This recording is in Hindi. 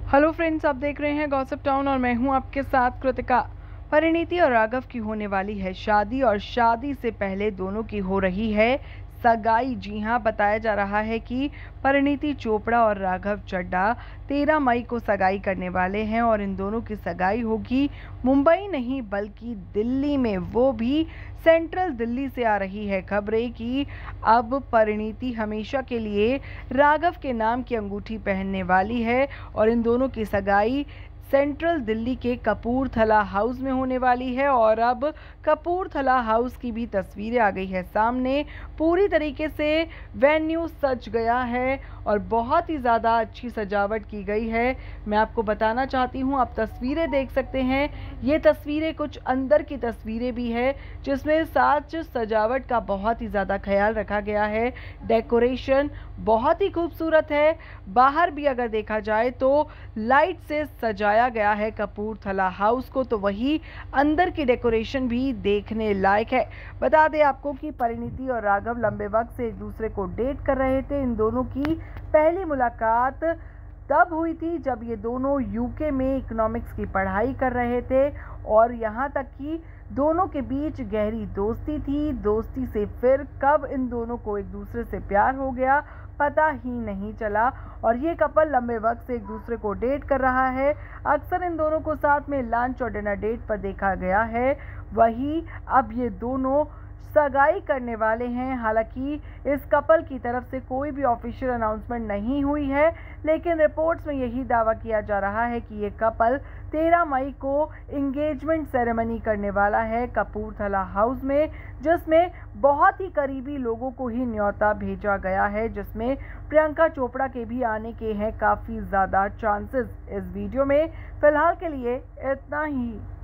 हेलो फ्रेंड्स, आप देख रहे हैं गॉसिप टाउन और मैं हूं आपके साथ कृतिका। परिणीति और राघव की होने वाली है शादी और शादी से पहले दोनों की हो रही है सगाई। जी हां, बताया जा रहा है कि परिणीति चोपड़ा और राघव चड्ढा 13 मई को सगाई करने वाले हैं और इन दोनों की सगाई होगी मुंबई नहीं बल्कि दिल्ली में, वो भी सेंट्रल दिल्ली से आ रही है खबरें कि अब परिणीति हमेशा के लिए राघव के नाम की अंगूठी पहनने वाली है और इन दोनों की सगाई सेंट्रल दिल्ली के कपूरथला हाउस में होने वाली है। और अब कपूरथला हाउस की भी तस्वीरें आ गई है सामने। पूरी तरीके से वेन्यू सज गया है और बहुत ही ज़्यादा अच्छी सजावट की गई है। मैं आपको बताना चाहती हूँ, आप तस्वीरें देख सकते हैं। ये तस्वीरें कुछ अंदर की तस्वीरें भी है जिसमें साज सजावट का बहुत ही ज़्यादा ख्याल रखा गया है। डेकोरेशन बहुत ही खूबसूरत है। बाहर भी अगर देखा जाए तो लाइट से सजाया गया है कपूरथला हाउस को, तो वही अंदर की डेकोरेशन भी देखने लायक है। बता दें आपको कि परिणीति और राघव लंबे वक्त से एक दूसरे को डेट कर रहे थे। इन दोनों की पहली मुलाकात तब हुई थी जब ये दोनों यूके में इकोनॉमिक्स की पढ़ाई कर रहे थे और यहाँ तक कि दोनों के बीच गहरी दोस्ती थी। दोस्ती से फिर कब इन दोनों को एक दूसरे से प्यार हो गया पता ही नहीं चला और ये कपल लंबे वक्त से एक दूसरे को डेट कर रहा है। अक्सर इन दोनों को साथ में लंच और डिनर डेट पर देखा गया है। वहीं अब ये दोनों सगाई करने वाले हैं। हालांकि इस कपल की तरफ से कोई भी ऑफिशियल अनाउंसमेंट नहीं हुई है, लेकिन रिपोर्ट्स में यही दावा किया जा रहा है कि ये कपल 13 मई को एंगेजमेंट सेरेमनी करने वाला है कपूरथला हाउस में, जिसमें बहुत ही करीबी लोगों को ही न्योता भेजा गया है, जिसमें प्रियंका चोपड़ा के भी आने के हैं काफ़ी ज़्यादा चांसेस। इस वीडियो में फिलहाल के लिए इतना ही।